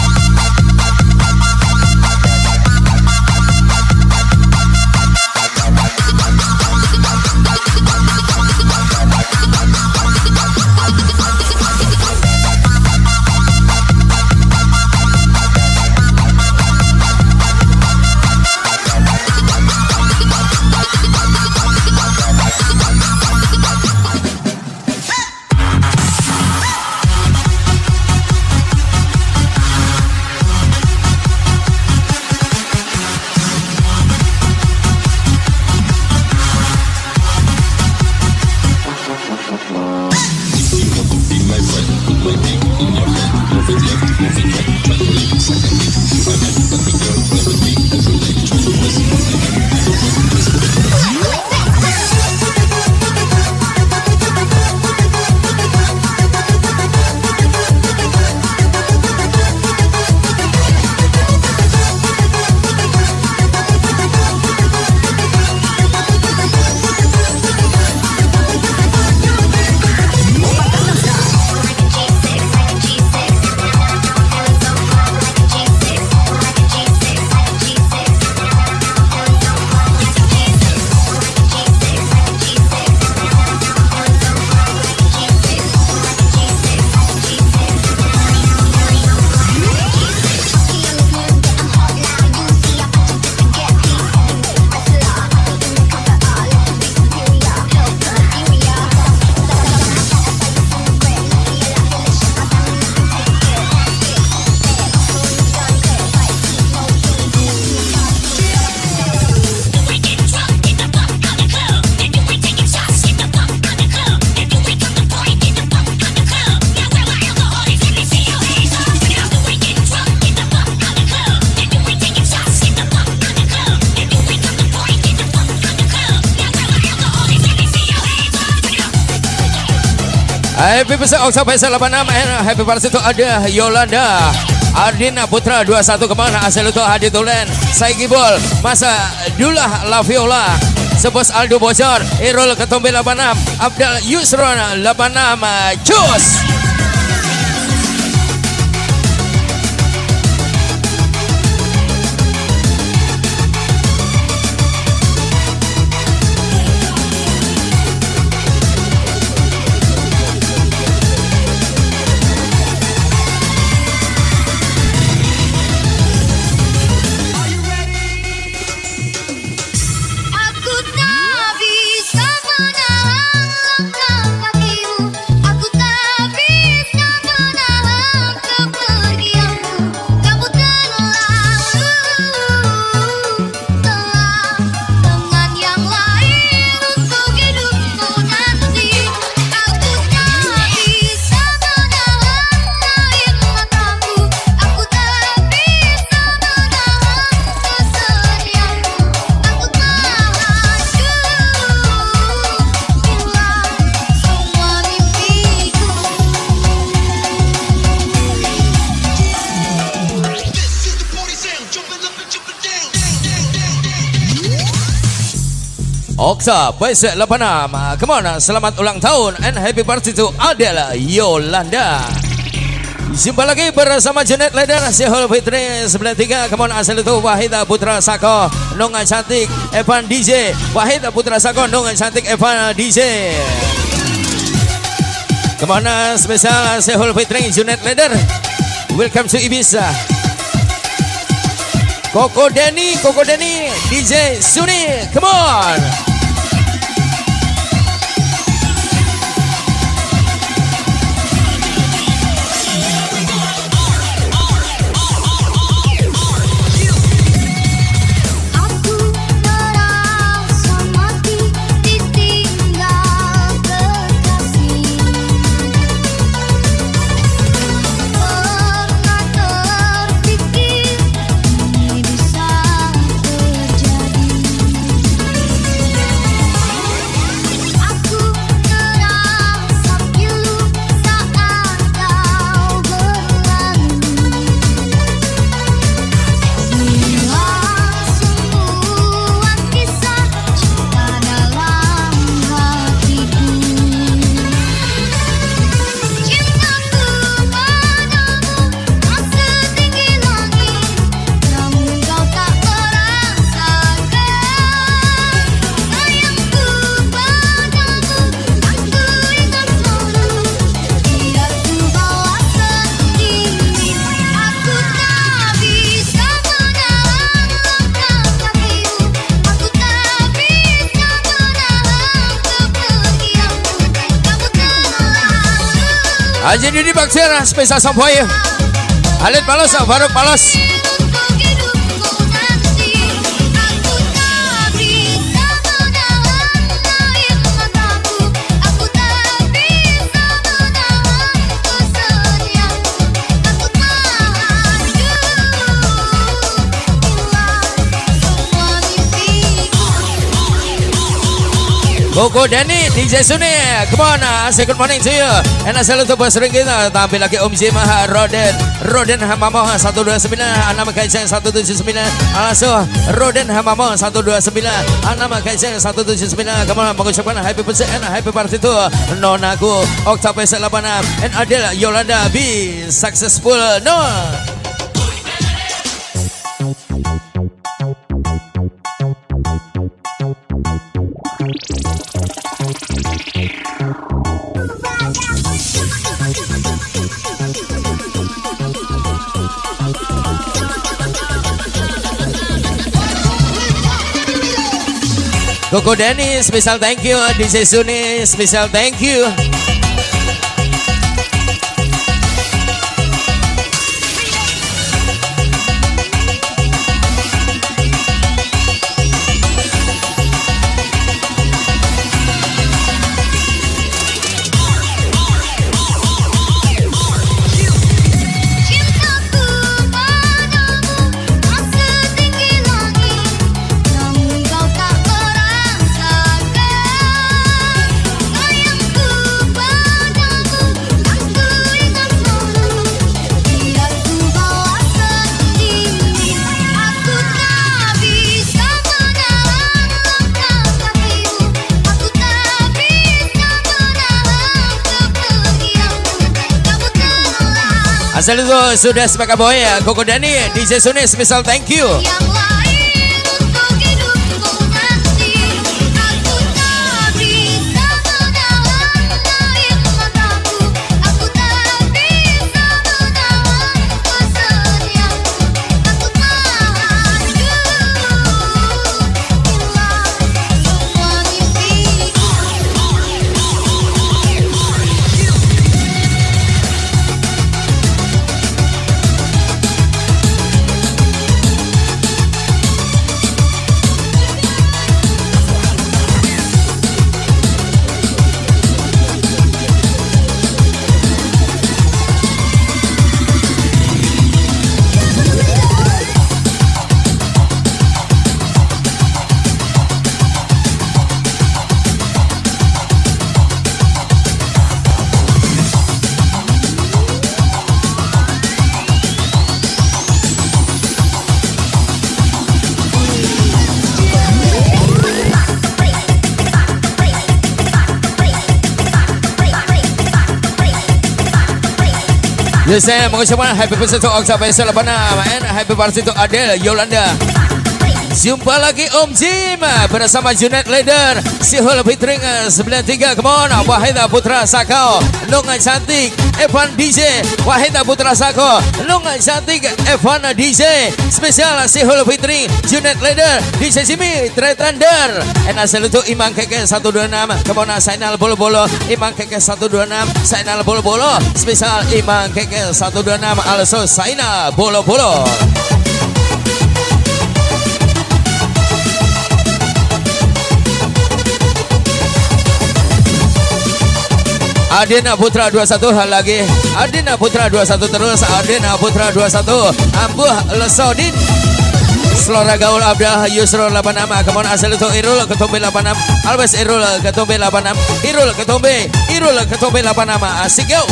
Happy birthday Okta Besar delapan enam and happy birthday to ada Yolanda. Ardina Putra dua puluh satu kemana asal itu Hadi Tulen, Saigi Bol, Masa Dullah Laviola, Sebos Aldo Bocor, Irul Ketombe delapan enam, Abdal Yusron delapan enam, cus. Aku tak bisa Okta Besar delapan enam. Come on, selamat ulang tahun and happy birthday to Adele Yolanda. Jumpa lagi bersama Junet Leder, Sihul Fitri sembilan tiga. Come on, asal itu Wahid Putra Sako, Nonga Cantik Evan D J. Wahid Putra Sako, Nonga Cantik Evan D J. Kemana spesial Sehul Fitri Junet Leather. Welcome to Ibiza. Koko Denny, Koko Denny, D J Suni, come on. Haji Didi Baksir, spesial sampai Halid Palos, Faruk Palos. Koko Denny, D J Suni, come on, uh, say good morning to you. And asal itu bos ring kita, tampil lagi Om Jim, Roden, Roden Hamamo satu dua sembilan, Anam Kaisang satu tujuh sembilan, Alaso, Roden Hamamo satu dua sembilan, Anam Kaisang satu tujuh sembilan. Come on, mengucapkan happy birthday and happy party to Nonaku, Oktavian Selabana, and Adel Yolanda, be successful, no. Koko Denny, special thank you. D J Suni, special thank you. Asal itu sudah sebagai boy ya, Koko Denny, D J Suni, special thank you. Jadi saya mengucapkan happy birthday to Oktavian Selabana and happy birthday to Adel Yolanda. Jumpa lagi Om Jim bersama Junet Leader Sihul Fitring sembilan tiga. Come on, Wahida Putra Sako Nung Cantik Evan D J, Wahida Putra Sako Nung Cantik Evan D J. Spesial Sihul Fitring Junet Leader D J Jimmy Trade Thunder. And asal itu Imang Keke satu dua enam. Come on, Sainal Bolo Bolo Imang Keke satu dua enam. Sainal Bolo Bolo. Spesial Imang Keke satu dua enam. Also Sainal Bolo Bolo. Adina Putra dua puluh satu lagi. Adina Putra dua puluh satu terus. Adina Putra dua puluh satu. Ambuh Lesodin. Selora Gaul Abdah Yusro delapan enam. Come on, asal itu Irul Ketombe delapan enam. Always Irul Ketombe delapan enam. Irul Ketombe. Irul Ketombe delapan enam. Asik yo.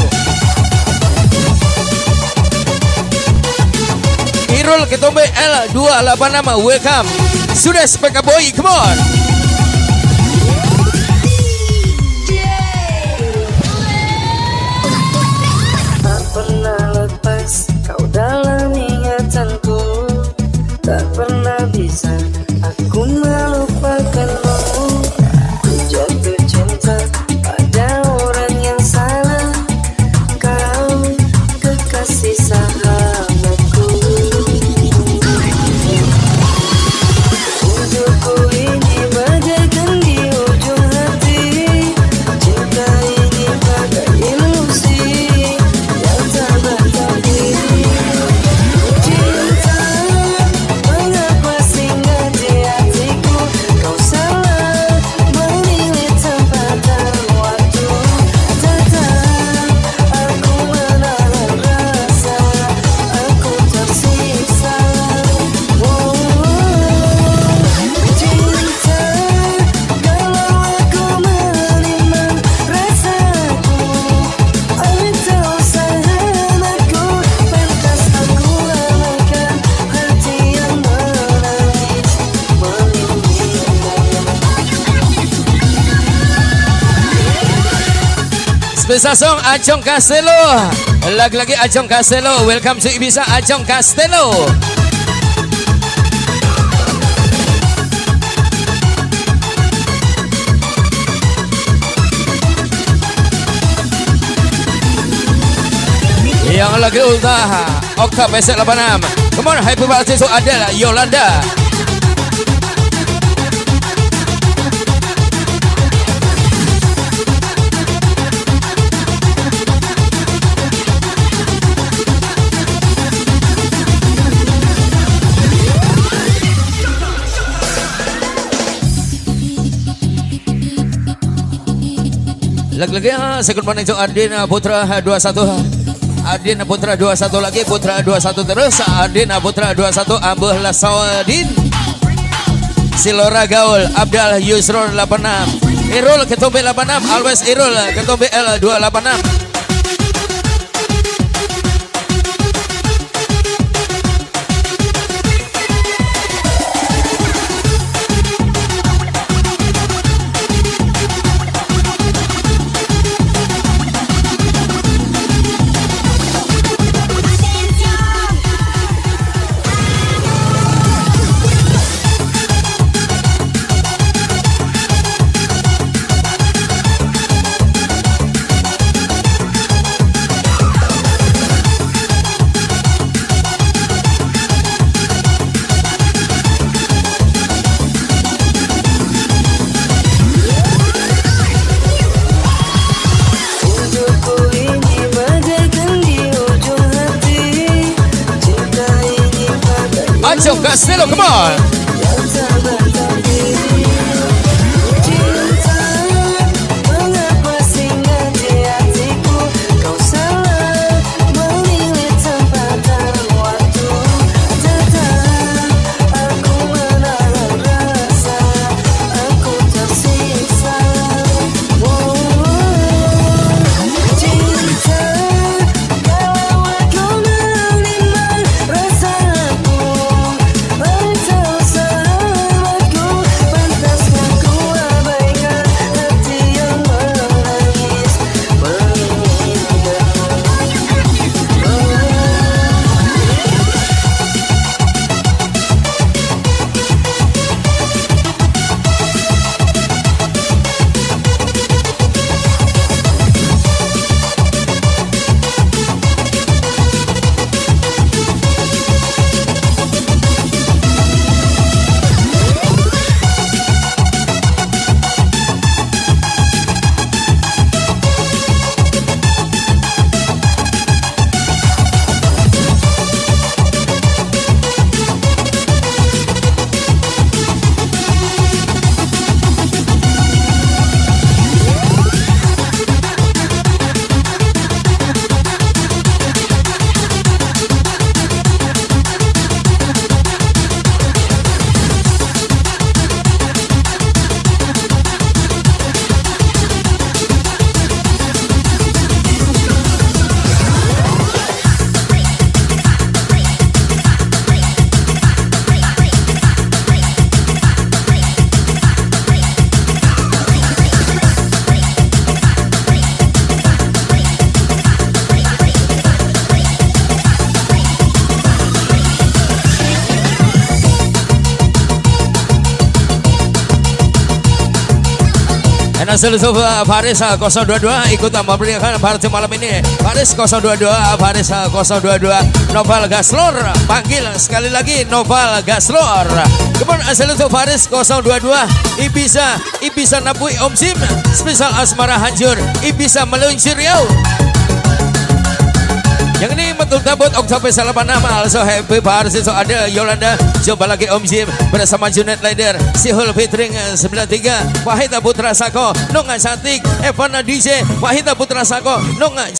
Irul Ketombe L dua delapan enam. Welcome. Sudah Speka Boy. Come on. Kau dalam ingatanku, tak pernah bisa aku melupakanmu. Ku jatuh cinta pada orang yang salah. Kau kekasih sahabatku. Untukku ini bagaikan di ujung hati. Cinta ini bagai ilusi yang tak bertemu. Spesial song Ajong Castello. Lagi-lagi Ajong Castello. Welcome to Ibiza Ajong Castello. Yang lagi ultah Okta Pesek delapan enam. Come on, happy birthday to Adela Yolanda. Lagi-lagi second morning to Adina Putra dua puluh satu. Adina Putra dua puluh satu lagi. Putra dua puluh satu terus. Adina Putra dua puluh satu. Ambuh Lasawadin. Silora Gaul Abdal Yusron delapan enam. Irul Ketombe delapan enam. Always Irul Ketombe L dua delapan enam. Ajong Castello, come on. Rasaku, Enak seluruh Faris nol dua dua ikut memberikan party malam ini. Faris nol dua dua, Faris nol dua dua, Noval Gaslor panggil sekali lagi Noval Gaslor. Kemudian seluruh Faris nol dua dua, Ibiza, Ibiza Napui Om Sim, spesial asmara hancur, Ibiza meluncur yo. Yang ini betul tabut Oktober delapan enam also happy Faris itu ada Yolanda coba lagi Om Jim bersama Junet Leader Sihul featuring sembilan tiga Wahida Putra Sako Nonga Cantik Evan D J Wahida Putra Sako Nonga